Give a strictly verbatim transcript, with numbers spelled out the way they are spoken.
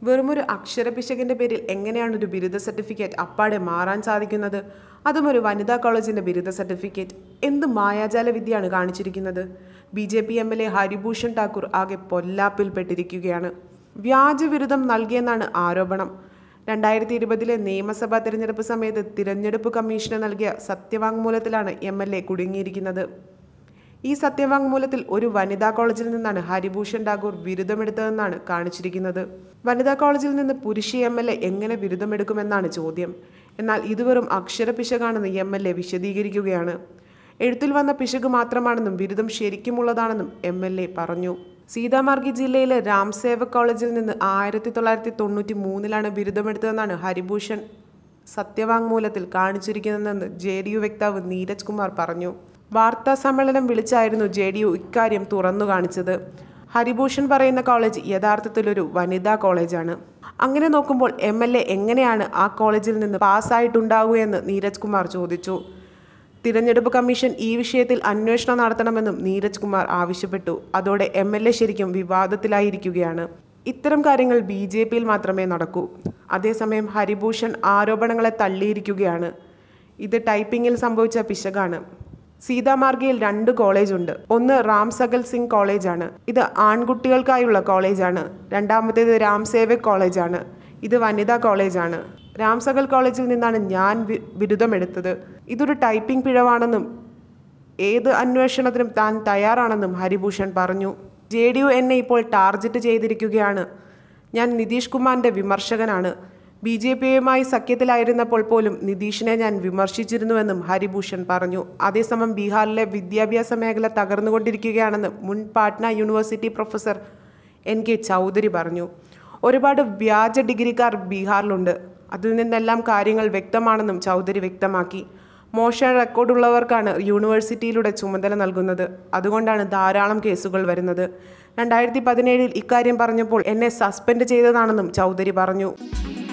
വെറുമൊരു അക്ഷരപിശകിന്റെ പേരിൽ എങ്ങനെയാണ് ഒരു ബിരുദ സർട്ടിഫിക്കറ്റ് അപ്പാടെ മാറാൻ സാധിക്കുന്നത്? അതും ഒരു വനിതാ കോളേജിന്റെ ബിരുദ സർട്ടിഫിക്കറ്റ്. എന്ത് മായാജാല വിദ്യയാണ് കാണിച്ചിരിക്കുന്നത്? B J P M L A Haribhushan Thakur ആകെ പൊല്ലാപ്പിൽപ്പെട്ടിരിക്കുകയാണ്. വ്യാജബിരുദം നൽകിയെന്നാണ് ആരോപണം. രണ്ടായിരത്തി ഇരുപതിലെ നിയമസഭാ തിരഞ്ഞെടുപ്പ് സമയത്ത് തിരഞ്ഞെടുപ്പ് കമ്മീഷന് നൽകിയ സത്യവാങ്മൂലത്തിലാണ് എം എൽ എ കുടുങ്ങിയിരിക്കുന്നത്. ഈ സത്യവാങ്മൂലത്തിൽ ഒരു വനിതാ കോളേജിൽ നിന്നാണ് ഹരിഭൂഷൺ ഠാക്കൂർ ബിരുദമെടുത്തതെന്നാണ് കാണിച്ചിരിക്കുന്നത്. വനിതാ കോളേജിൽ നിന്ന് പുരുഷ എം എൽ എ എങ്ങനെ ബിരുദമെടുക്കുമെന്നാണ് ചോദ്യം. എന്നാൽ ഇത് വെറും അക്ഷരപിശകാണെന്ന് എം എൽ എ വിശദീകരിക്കുകയാണ്. എഴുത്തിൽ വന്ന പിശക് മാത്രമാണെന്നും ബിരുദം ശരിക്കുമുള്ളതാണെന്നും എം എൽ എ പറഞ്ഞു. സീതാമാർഗി ജില്ലയിലെ രാംസേവക് കോളേജിൽ നിന്ന് ആയിരത്തി തൊള്ളായിരത്തി തൊണ്ണൂറ്റി മൂന്നിലാണ് ബിരുദമെടുത്തതെന്നാണ് ഹരിഭൂഷൺ സത്യവാങ്മൂലത്തിൽ കാണിച്ചിരിക്കുന്നതെന്ന് ജെ ഡി യു വക്താവ് നീരജ് കുമാർ പറഞ്ഞു. വാർത്താ സമ്മേളനം വിളിച്ചായിരുന്നു ജെ ഡി യു ഇക്കാര്യം തുറന്നു കാണിച്ചത്. ഹരിഭൂഷൺ പറയുന്ന കോളേജ് യഥാർത്ഥത്തിലൊരു വനിതാ കോളേജാണ്. അങ്ങനെ നോക്കുമ്പോൾ എം എൽ എ എങ്ങനെയാണ് ആ കോളേജിൽ നിന്ന് പാസ്സായിട്ടുണ്ടാവുകയെന്ന് നീരജ് കുമാർ ചോദിച്ചു. തിരഞ്ഞെടുപ്പ് കമ്മീഷൻ ഈ വിഷയത്തിൽ അന്വേഷണം നടത്തണമെന്നും നീരജ് കുമാർ ആവശ്യപ്പെട്ടു. അതോടെ എം എൽ എ ശരിക്കും വിവാദത്തിലായിരിക്കുകയാണ്. ഇത്തരം കാര്യങ്ങൾ ബി ജെ പിയിൽ മാത്രമേ നടക്കൂ. അതേസമയം ഹരിഭൂഷൺ ആരോപണങ്ങളെ തള്ളിയിരിക്കുകയാണ്. ഇത് ടൈപ്പിങ്ങിൽ സംഭവിച്ച പിശകാണ്. സീതാമാർഗിയിൽ രണ്ട് കോളേജുണ്ട്. ഒന്ന് റാം സകൽ സിംഗ് കോളേജാണ്. ഇത് ആൺകുട്ടികൾക്കായുള്ള കോളേജാണ്. രണ്ടാമത്തേത് രാംസേവക് കോളേജാണ്. ഇത് വനിതാ കോളേജാണ്. രാംസകൽ കോളേജിൽ നിന്നാണ് ഞാൻ ബിരുദമെടുത്തത്. ഇതൊരു ടൈപ്പിംഗ് പിഴവാണെന്നും ഏത് അന്വേഷണത്തിനും താൻ തയ്യാറാണെന്നും ഹരിഭൂഷൺ പറഞ്ഞു. ജെ ഡി യു എന്നെ ഇപ്പോൾ ടാർഗറ്റ് ചെയ്തിരിക്കുകയാണ്. ഞാൻ നിതീഷ് കുമാറിൻ്റെ വിമർശകനാണ്. ബി ജെ പിയുമായി സഖ്യത്തിലായിരുന്നപ്പോൾ പോലും നിതീഷിനെ ഞാൻ വിമർശിച്ചിരുന്നുവെന്നും ഹരിഭൂഷൺ പറഞ്ഞു. അതേസമയം ബീഹാറിലെ വിദ്യാഭ്യാസ മേഖല തകർന്നുകൊണ്ടിരിക്കുകയാണെന്ന് മുൻ Patna university professor N K Chaudhary പറഞ്ഞു. ഒരുപാട് വ്യാജ ഡിഗ്രിക്കാർ ബീഹാറിലുണ്ട്. അതിൽ നിന്നെല്ലാം കാര്യങ്ങൾ വ്യക്തമാണെന്നും ചൗധരി വ്യക്തമാക്കി. മോശം റെക്കോർഡുള്ളവർക്കാണ് യൂണിവേഴ്സിറ്റിയിലൂടെ ചുമതല നൽകുന്നത്. അതുകൊണ്ടാണ് ധാരാളം കേസുകൾ വരുന്നത്. രണ്ടായിരത്തി പതിനേഴിൽ ഇക്കാര്യം പറഞ്ഞപ്പോൾ എന്നെ സസ്പെൻഡ് ചെയ്തതാണെന്നും ചൗധരി പറഞ്ഞു.